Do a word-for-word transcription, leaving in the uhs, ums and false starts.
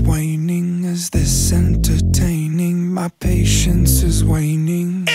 waning? Is this entertaining? My patience is waning.